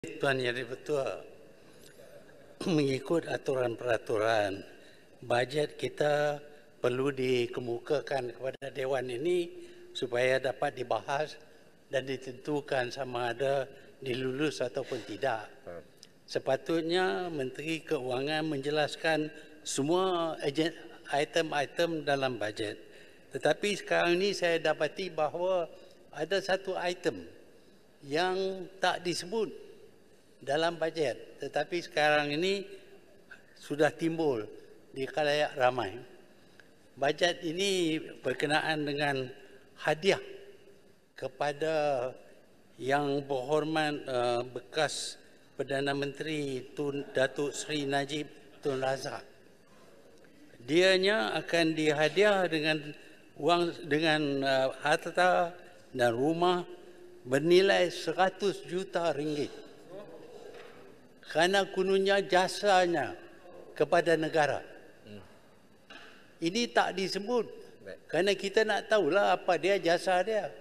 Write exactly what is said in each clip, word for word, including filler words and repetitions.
Tuan Yang Di-Pertua, mengikut aturan peraturan, bajet kita perlu dikemukakan kepada Dewan ini supaya dapat dibahas dan ditentukan sama ada dilulus ataupun tidak. Sepatutnya Menteri Keuangan menjelaskan semua item-item dalam bajet. Tetapi sekarang ini saya dapati bahawa ada satu item yang tak disebut dalam bajet, tetapi sekarang ini sudah timbul di khalayak ramai. Bajet ini berkenaan dengan hadiah kepada Yang Berhormat uh, bekas Perdana Menteri Tun Datuk Seri Najib Tun Razak. Dianya akan dihadiah dengan wang dengan uh, harta dan rumah bernilai seratus juta ringgit. Kerana kononnya jasanya kepada negara. Hmm. Ini tak disebut. Baik. Kerana kita nak tahulah apa dia jasa dia.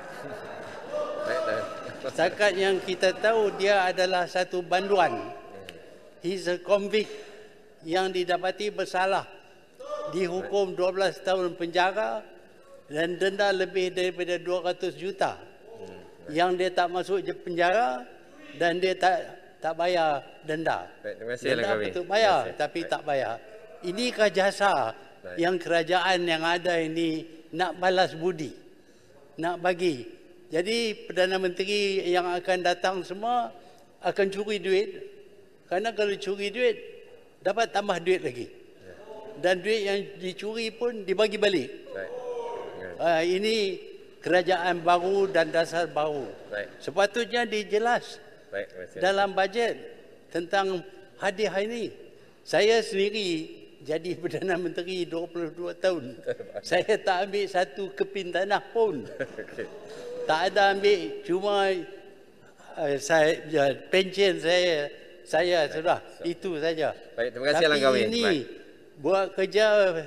Setakat yang kita tahu dia adalah satu banduan. Hmm. He's a convict yang didapati bersalah. Dihukum dua belas tahun penjara dan denda lebih daripada dua ratus juta. Hmm. Yang dia tak masuk penjara dan dia tak tak bayar denda. Baik, terima kasih denda betul bayar tapi Baik. tak bayar. Inikah jasa Baik. yang kerajaan yang ada ini nak balas budi, nak bagi. Jadi Perdana Menteri yang akan datang semua akan curi duit. Kerana kalau curi duit dapat tambah duit lagi. Dan duit yang dicuri pun dibagi balik. Baik. Uh, ini kerajaan baru dan dasar baru. Baik. Sepatutnya dijelas Baik, dalam bajet tentang hadiah ini. Saya sendiri jadi Perdana Menteri dua puluh dua tahun. Saya tak ambil satu keping tanah pun. Okay. Tak ada ambil, cuma uh, saya ya, pension saya saya Baik. sudah so. itu saja. Baik, terima kasih Tapi Langkawi. ini Baik. buat kerja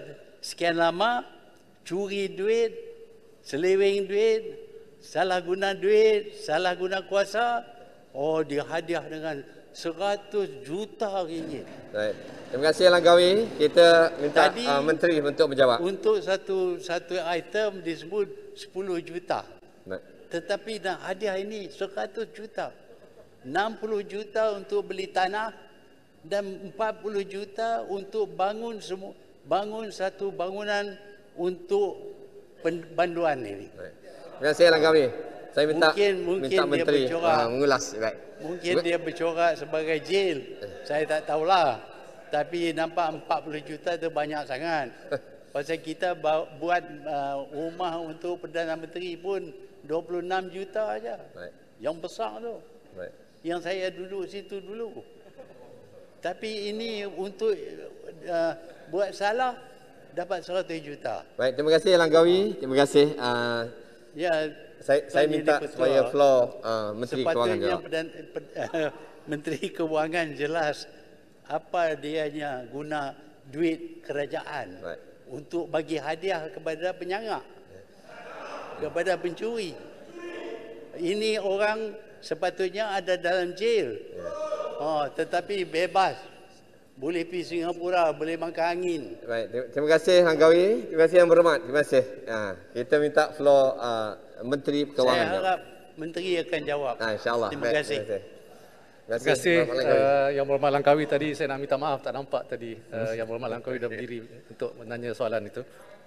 sekian lama, curi duit, seleweng duit, salah guna duit, salah guna kuasa. Oh, dia hadiah dengan seratus juta ringgit. Baik. Terima kasih Langkawi. Kita minta Tadi, uh, Menteri untuk menjawab. Untuk satu satu item disebut sepuluh juta. Baik. Tetapi nak hadiah ini seratus juta. enam puluh juta untuk beli tanah dan empat puluh juta untuk bangun semua bangun satu bangunan untuk banduan ini. Baik. Terima kasih Langkawi. Saya minta mungkin, mungkin minta Menteri uh, mengulas. Baik. Mungkin dia bercorak sebagai jail. Saya tak tahulah. Tapi nampak empat puluh juta itu banyak sangat. Pasal kita buat uh, rumah untuk Perdana Menteri pun dua puluh enam juta aja. Baik. Yang besar tu. Baik. Yang saya duduk situ dulu. Tapi ini untuk uh, buat salah dapat seratus juta. Baik, terima kasih Langkawi. Terima kasih. Uh, ya. Saya, saya minta supaya floor uh, Menteri Keuangan jawab. Sepatutnya Menteri Keuangan jelas apa dianya guna duit kerajaan Baik. untuk bagi hadiah kepada penyangak, kepada pencuri. Ini orang sepatutnya ada dalam jail, oh, tetapi bebas. Boleh pergi Singapura, boleh makan angin. Baik, terima kasih Langkawi. Terima kasih Yang Berhormat. Terima kasih. Ha, kita minta floor uh, Menteri Keuangan. Saya harap jawab. Menteri akan jawab. Ha, InsyaAllah. Terima Baik, kasih. Terima kasih, terima kasih uh, Yang Berhormat Langkawi. Tadi saya nak minta maaf, tak nampak tadi uh, Yang Berhormat Langkawi dah berdiri untuk menanya soalan itu.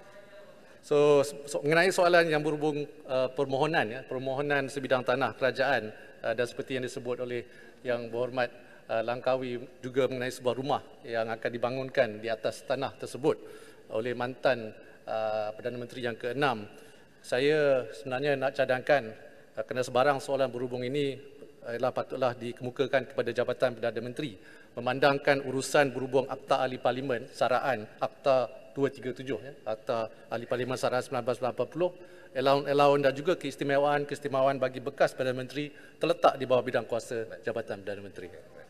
So, so mengenai soalan yang berhubung uh, permohonan, ya, permohonan sebidang tanah kerajaan uh, dan seperti yang disebut oleh Yang Berhormat uh, Langkawi juga mengenai sebuah rumah yang akan dibangunkan di atas tanah tersebut oleh mantan uh, Perdana Menteri yang keenam. Saya sebenarnya nak cadangkan uh, kerana sebarang soalan berhubung ini ialah patutlah dikemukakan kepada Jabatan Perdana Menteri memandangkan urusan berhubung Akta Ahli Parlimen Saraan Akta dua tiga tujuh, ya, Akta Ahli Parlimen Saraan seribu sembilan ratus lapan puluh, allowance-allowance dan juga keistimewaan-keistimewaan bagi bekas Perdana Menteri terletak di bawah bidang kuasa Jabatan Perdana Menteri.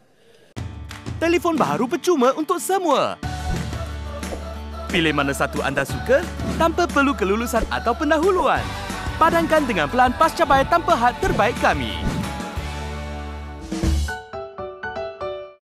Telefon baharu percuma untuk semua. Pilih mana satu anda suka tanpa perlu kelulusan atau pendahuluan. Padankan dengan pelan pascapai tanpa had terbaik kami.